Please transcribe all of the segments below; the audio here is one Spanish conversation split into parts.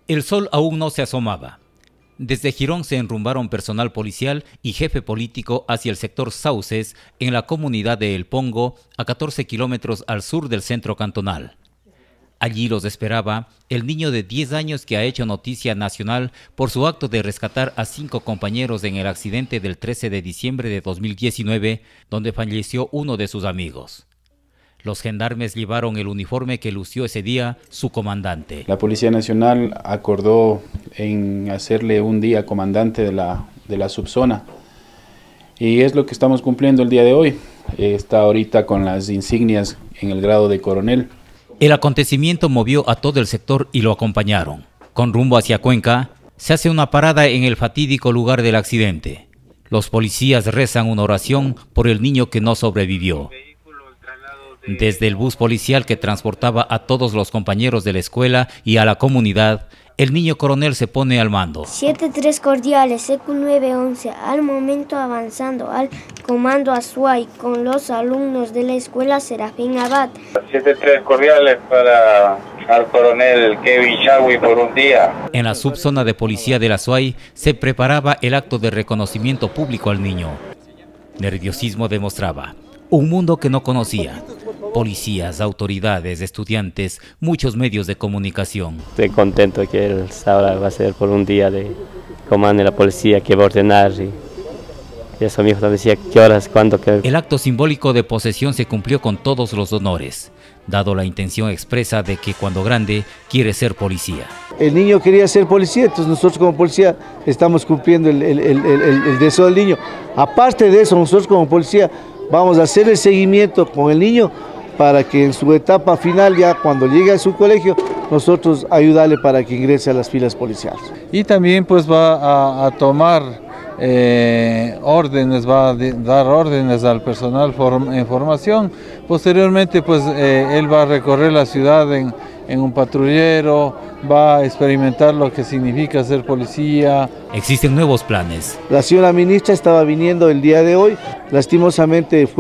El sol aún no se asomaba. Desde Girón se enrumbaron personal policial y jefe político hacia el sector Sauces, en la comunidad de El Pongo, a 14 kilómetros al sur del centro cantonal. Allí los esperaba el niño de 10 años que ha hecho noticia nacional por su acto de rescatar a 5 compañeros en el accidente del 13 de diciembre de 2019, donde falleció uno de sus amigos. Los gendarmes llevaron el uniforme que lució ese día su comandante. La Policía Nacional acordó en hacerle un día comandante de la subzona, y es lo que estamos cumpliendo el día de hoy. Está ahorita con las insignias en el grado de coronel. El acontecimiento movió a todo el sector y lo acompañaron. Con rumbo hacia Cuenca, se hace una parada en el fatídico lugar del accidente. Los policías rezan una oración por el niño que no sobrevivió. Desde el bus policial que transportaba a todos los compañeros de la escuela y a la comunidad, el niño coronel se pone al mando. 7-3 cordiales, EQ911, al momento avanzando al comando Azuay con los alumnos de la escuela Serafín Abad. 7-3 cordiales para al coronel Kevin Chagui por un día. En la subzona de policía de la Azuay se preparaba el acto de reconocimiento público al niño. Nerviosismo demostraba. Un mundo que no conocía. Policías, autoridades, estudiantes, muchos medios de comunicación. Estoy contento que él ahora va a ser por un día de comando de la policía que va a ordenar. Y eso mi hijo decía, ¿qué horas, cuándo? Qué? El acto simbólico de posesión se cumplió con todos los honores, dado la intención expresa de que cuando grande quiere ser policía. El niño quería ser policía, entonces nosotros como policía estamos cumpliendo el deseo del niño. Aparte de eso, nosotros como policía vamos a hacer el seguimiento con el niño para que en su etapa final, ya cuando llegue a su colegio, nosotros ayudarle para que ingrese a las filas policiales. Y también pues va a tomar órdenes, va a dar órdenes al personal en formación. Posteriormente pues él va a recorrer la ciudad en un patrullero, va a experimentar lo que significa ser policía. Existen nuevos planes. La señora ministra estaba viniendo el día de hoy, lastimosamente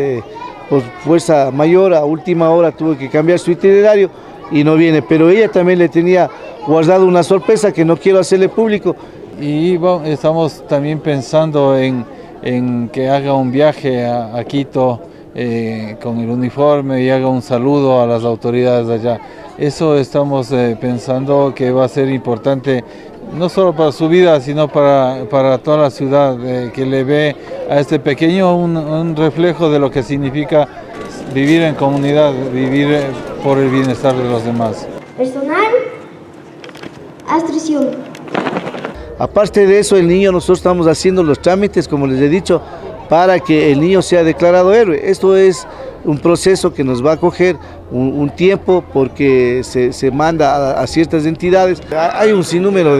fuerza mayor a última hora tuvo que cambiar su itinerario y no viene, pero ella también le tenía guardado una sorpresa que no quiero hacerle público. Y bueno, estamos también pensando en que haga un viaje a Quito con el uniforme y haga un saludo a las autoridades de allá. Eso estamos pensando que va a ser importante, no solo para su vida, sino para toda la ciudad, que le ve a este pequeño un reflejo de lo que significa vivir en comunidad, vivir por el bienestar de los demás. Personal, adscripción. Aparte de eso, el niño, nosotros estamos haciendo los trámites, como les he dicho, para que el niño sea declarado héroe. Esto es un proceso que nos va a coger un tiempo porque se manda a ciertas entidades. Hay un sinnúmero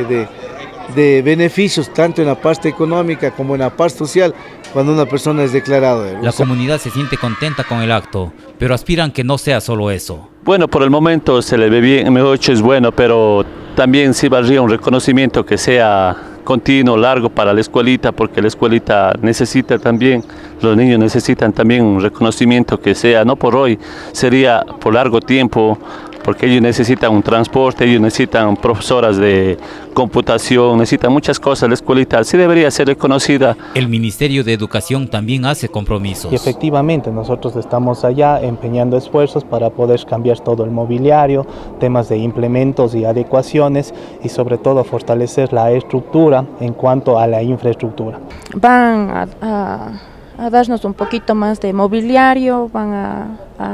de beneficios, tanto en la parte económica como en la parte social, cuando una persona es declarado héroe. La comunidad se siente contenta con el acto, pero aspiran que no sea solo eso. Bueno, por el momento se le ve bien, mejor dicho es bueno, pero también sí valdría un reconocimiento que sea continuo, largo para la escuelita, porque la escuelita necesita también, los niños necesitan también un reconocimiento que sea, no por hoy, sería por largo tiempo, porque ellos necesitan un transporte, ellos necesitan profesoras de computación, necesitan muchas cosas, la escuelita sí debería ser reconocida. El Ministerio de Educación también hace compromisos. Y efectivamente nosotros estamos allá empeñando esfuerzos para poder cambiar todo el mobiliario, temas de implementos y adecuaciones y sobre todo fortalecer la estructura en cuanto a la infraestructura. Van a darnos un poquito más de mobiliario, van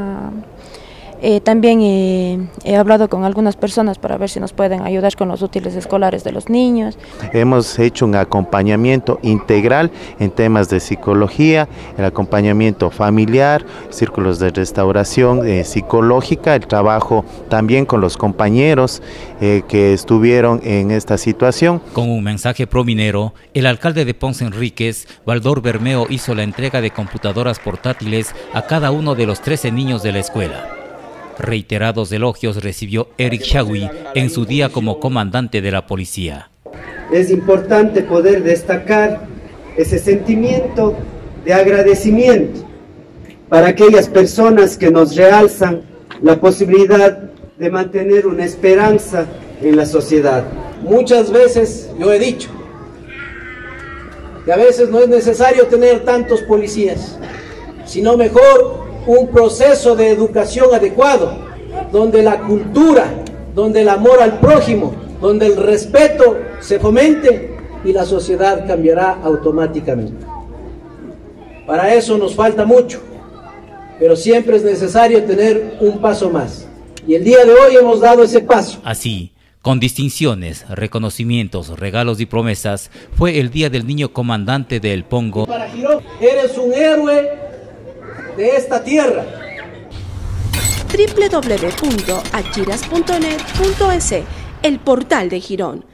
también he hablado con algunas personas para ver si nos pueden ayudar con los útiles escolares de los niños. Hemos hecho un acompañamiento integral en temas de psicología, el acompañamiento familiar, círculos de restauración psicológica, el trabajo también con los compañeros que estuvieron en esta situación. Con un mensaje prominero, el alcalde de Ponce Enríquez, Valdor Bermeo, hizo la entrega de computadoras portátiles a cada uno de los 13 niños de la escuela. Reiterados elogios recibió Eric Chagui en su día como comandante de la policía. Es importante poder destacar ese sentimiento de agradecimiento para aquellas personas que nos realzan la posibilidad de mantener una esperanza en la sociedad. Muchas veces yo he dicho que a veces no es necesario tener tantos policías, sino mejor un proceso de educación adecuado, donde la cultura, donde el amor al prójimo, donde el respeto se fomente y la sociedad cambiará automáticamente. Para eso nos falta mucho, pero siempre es necesario tener un paso más. Y el día de hoy hemos dado ese paso. Así, con distinciones, reconocimientos, regalos y promesas, fue el Día del Niño Comandante de El Pongo. Para Girón, eres un héroe de esta tierra. www.achiras.net.es, el portal de Girón.